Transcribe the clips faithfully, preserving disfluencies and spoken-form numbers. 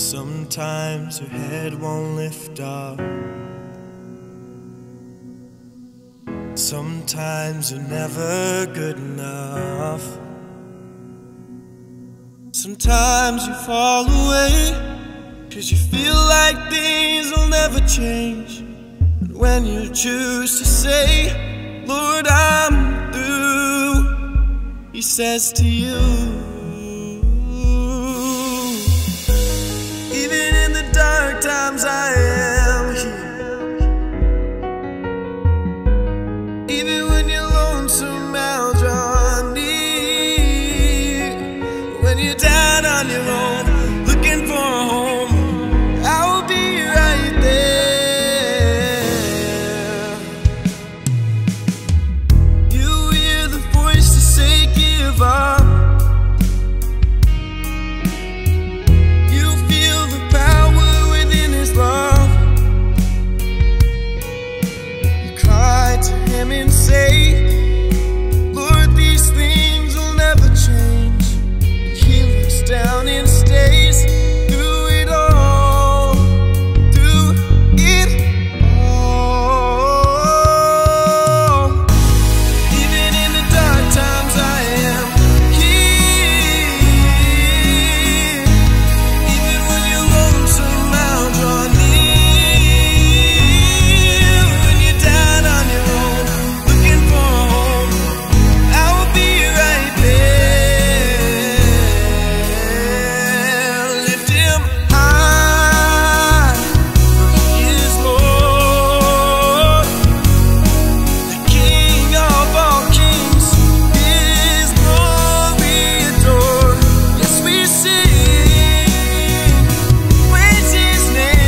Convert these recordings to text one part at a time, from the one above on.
Sometimes your head won't lift up. Sometimes you're never good enough. Sometimes you fall away, 'cause you feel like things will never change. And when you choose to say, Lord, I'm through, He says to you, even in the dark times I am here. Even when you're lonesome, I'll draw near. When you're down on your own, looking for a home, I will be right there. You hear the voice to say give up. You feel the power within His love. You cry to Him and say, Lord, these things will never change. And He looks down and stays through it all, through it all. Even in the dark times I am here. Even when you're lonesome, I'll draw near. When you're down on your own, looking for a home, I will be right there. Lift Him high, for He is Lord, the King of all kings. His glory adored. Yes, we sing, praise His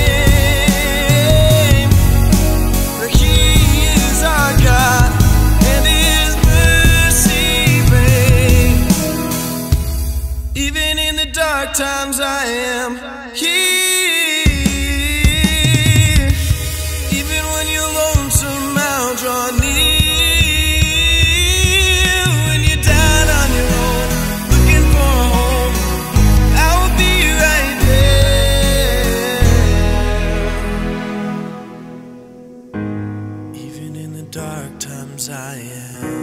name, for He is our God, and His mercy reigns. Even in the dark times I am here. Even when you're lonesome, I'll draw near. When you're down on your own, looking for a home, I will be right there. Even in the dark times I am